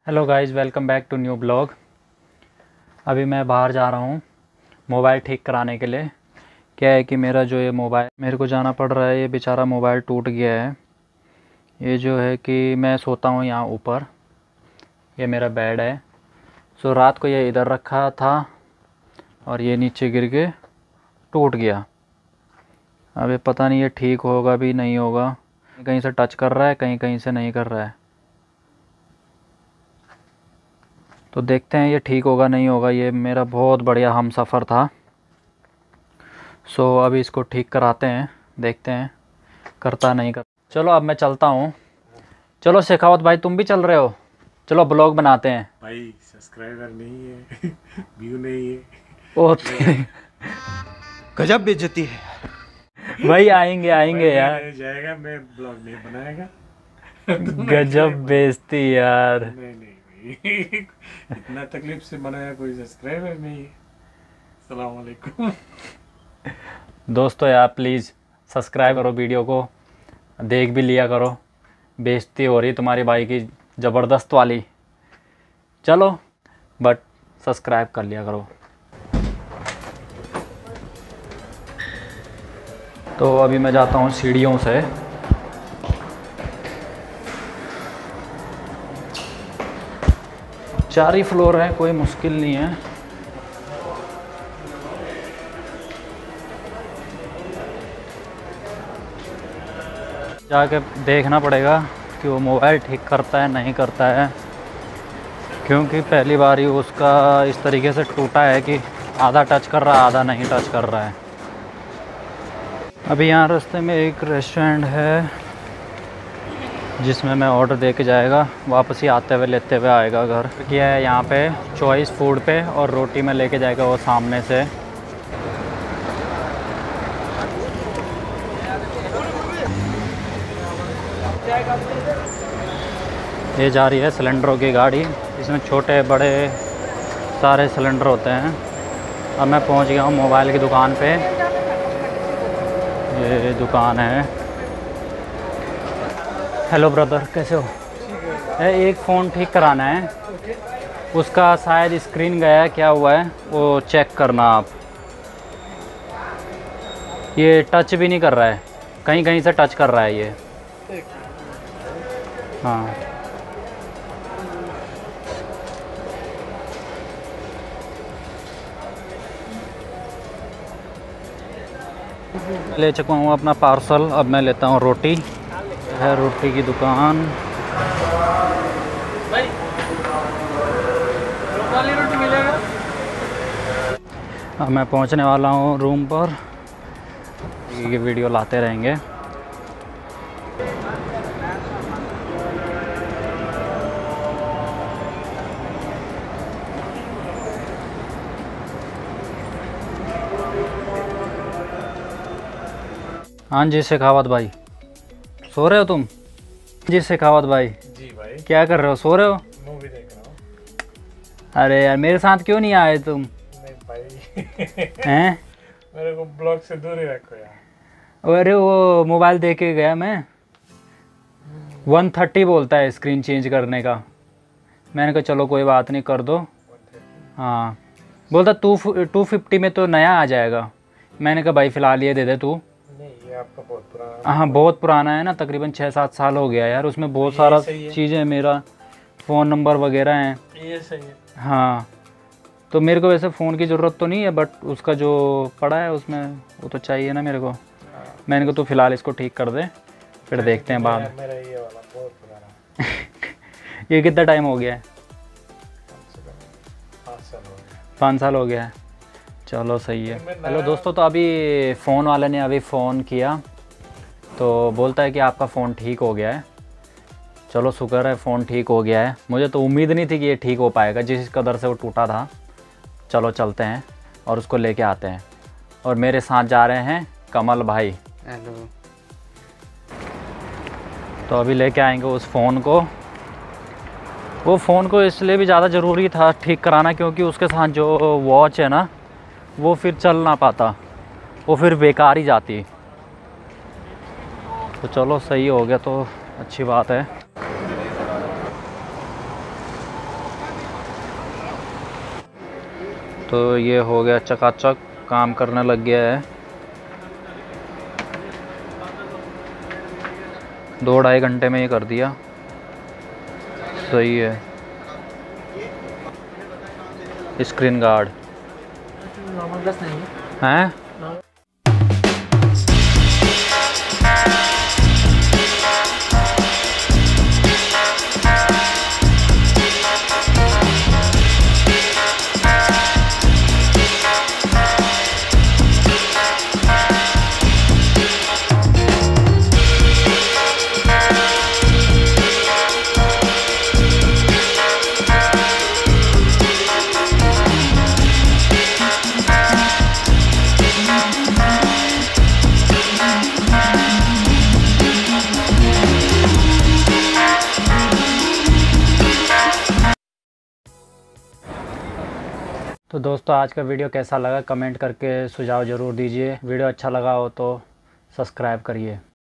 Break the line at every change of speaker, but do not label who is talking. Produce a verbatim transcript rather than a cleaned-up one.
Hello guys, welcome back to new blog. अभी मैं बाहर जा रहा हूँ मोबाइल ठीक कराने के लिए। क्या है कि मेरा जो ये मोबाइल मेरे को जाना पड़ रहा है, ये बेचारा मोबाइल टूट गया है। ये जो है कि मैं सोता हूँ यहाँ ऊपर, ये मेरा बेड है। सो रात को ये इधर रखा था और ये नीचे गिर के टूट गया। अभी पता नहीं ये ठीक होगा भी नहीं होगा, कहीं से टच कर रहा है, कहीं कहीं से नहीं कर रहा है। तो देखते हैं ये ठीक होगा नहीं होगा। ये मेरा बहुत बढ़िया हम सफ़र था। सो अभी इसको ठीक कराते हैं, देखते हैं करता नहीं कर। चलो अब मैं चलता हूँ। चलो शेखावत भाई, तुम भी चल रहे हो? चलो ब्लॉग बनाते हैं।
भाई सब्सक्राइबर नहीं है, व्यू नहीं है।
ओ
गजब बेइज्जती है।
भाई आएंगे आएंगे
भाई
यार।
नहीं जाएगा, मैं ब्लॉग नहीं बनाएगा।
गजब बेइज्जती यार।
नहीं नहीं भाई, इतना तकलीफ से बनाया, कोई सब्सक्राइबर नहीं है। अस्सलाम वालेकुम।
दोस्तों यार प्लीज़ सब्सक्राइब करो, वीडियो को देख भी लिया करो। बेइज्जती हो रही तुम्हारी भाई की ज़बरदस्त वाली। चलो बट सब्सक्राइब कर लिया करो। तो अभी मैं जाता हूँ सीढ़ियों से। चार ही फ्लोर है, कोई मुश्किल नहीं है। जाके देखना पड़ेगा कि वो मोबाइल ठीक करता है नहीं करता है, क्योंकि पहली बार ही उसका इस तरीके से टूटा है कि आधा टच कर रहा है आधा नहीं टच कर रहा है। अभी यहाँ रास्ते में एक रेस्टोरेंट है जिसमें मैं ऑर्डर दे के जाएगा, वापस ही आते हुए लेते हुए आएगा घर। किया है यहाँ पे चॉइस फूड पे, और रोटी में लेके जाएगा वो सामने से। ये जा रही है सिलेंडरों की गाड़ी, इसमें छोटे बड़े सारे सिलेंडर होते हैं। अब मैं पहुंच गया हूँ मोबाइल की दुकान पे। ये दुकान है। हेलो ब्रदर, कैसे हो? है एक फ़ोन ठीक कराना है, उसका शायद स्क्रीन गया है, क्या हुआ है वो चेक करना आप। ये टच भी नहीं कर रहा है, कहीं कहीं से टच कर रहा है ये। हाँ ले चुका हूँ अपना पार्सल। अब मैं लेता हूँ रोटी। है रोटी की दुकान। रोटी मिलेगा। अब मैं पहुँचने वाला हूँ रूम पर। ये वीडियो लाते रहेंगे। हाँ जी शेखावत भाई, सो रहे हो तुम? जी शेखावत भाई,
जी भाई,
क्या कर रहे हो? सो रहे हो?
मूवी देख रहा हूँ।
अरे यार मेरे साथ क्यों नहीं आए तुम?
नहीं भाई,
हैं?
मेरे को ब्लॉग से दूर ही रखो यार।
अरे वो मोबाइल दे के गया मैं, वन थर्टी बोलता है स्क्रीन चेंज करने का। मैंने कहा चलो कोई बात नहीं कर दो। हाँ बोलता टू टू फिफ्टी में तो नया आ जाएगा। मैंने कहा भाई फ़िलहाल ये दे दे तू।
नहीं ये आपका बहुत पुराना।
हाँ बहुत पुराना है ना, तकरीबन छः सात साल हो गया यार। उसमें बहुत सारा चीज़ें है, मेरा फ़ोन नंबर वगैरह हैं।
ये सही है।
हाँ तो मेरे को वैसे फ़ोन की ज़रूरत तो नहीं है, बट उसका जो पड़ा है उसमें वो तो चाहिए ना मेरे को। मैंने कहा तू फ़िलहाल इसको ठीक कर दे, फिर देखते हैं बाद में।
मेरा ये वाला बहुत पुराना।
ये कितना टाइम हो गया है?
पाँच साल हो गए।
पाँच साल हो गया है। चलो सही है। हेलो दोस्तों, तो अभी फ़ोन वाले ने अभी फ़ोन किया तो बोलता है कि आपका फ़ोन ठीक हो गया है। चलो शुक्र है फ़ोन ठीक हो गया है। मुझे तो उम्मीद नहीं थी कि ये ठीक हो पाएगा जिस कदर से वो टूटा था। चलो चलते हैं और उसको लेके आते हैं। और मेरे साथ जा रहे हैं कमल भाई।
हेलो।
तो अभी लेके आएंगे उस फ़ोन को। वो फ़ोन को इसलिए भी ज़्यादा ज़रूरी था ठीक कराना, क्योंकि उसके साथ जो वॉच है ना वो फिर चल ना पाता, वो फिर बेकार ही जाती। तो चलो सही हो गया तो अच्छी बात है। तो ये हो गया चकाचक, काम करने लग गया है। दो ढाई घंटे में ये कर दिया, सही है। स्क्रीन गार्ड
नॉर्मल ग्लास नहीं
हैं। तो दोस्तों आज का वीडियो कैसा लगा कमेंट करके सुझाव ज़रूर दीजिए। वीडियो अच्छा लगा हो तो सब्सक्राइब करिए।